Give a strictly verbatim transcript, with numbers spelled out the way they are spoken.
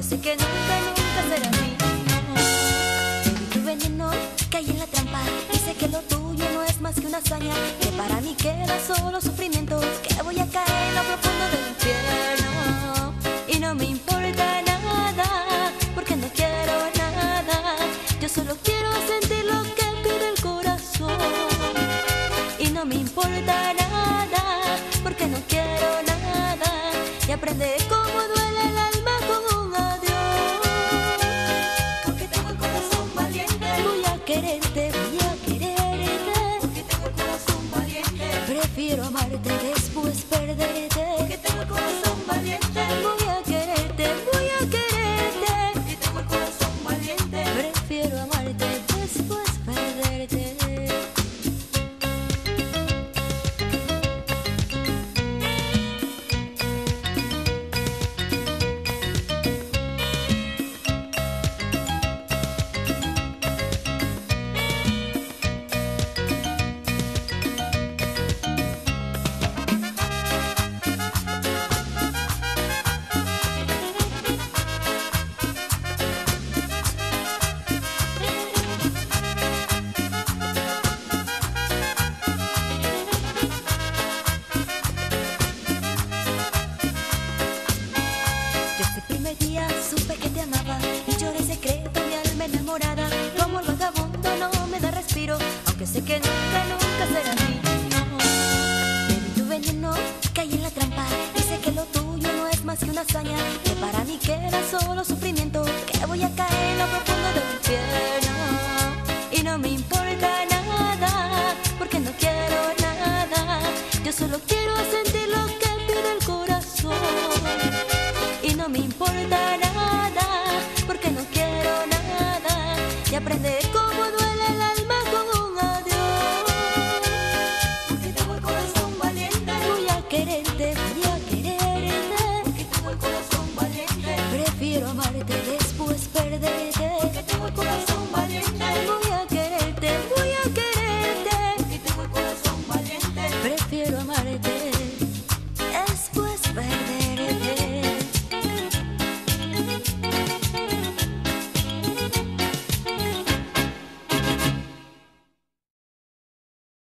sé que nunca, nunca será mío. Bebí tu veneno, caí en la trampa y sé que lo tuyo no es más que una hazaña, que para mí queda solo sufrimiento, que voy a caer en lo profundo del infierno y no me importa nada, porque no quiero nada. Yo solo quiero sentir lo que pide el corazón y no me importa nada, porque no quiero nada, y aprenderé cómo duele el alma con un adiós. Porque tengo el corazón valiente, voy a quererte, voy a quererte. Porque tengo el corazón valiente, prefiero amarte después perderte. Porque tengo el corazón valiente, voy a quererte, voy a quererte. Porque tengo el corazón valiente, prefiero amarte después perderte. Supe que te amaba y lloré secreto mi alma enamorada. Como el vagabundo no me da respiro, aunque sé que nunca, nunca será mío. Bebí tu veneno, caí en la trampa y sé que lo tuyo no es más que una hazaña, que para mí queda solo sufrimiento, que voy a caer en lo profundo del infierno y no me importa nada, porque no quiero nada. Yo solo quiero sentir lo que pide el corazón y no me importa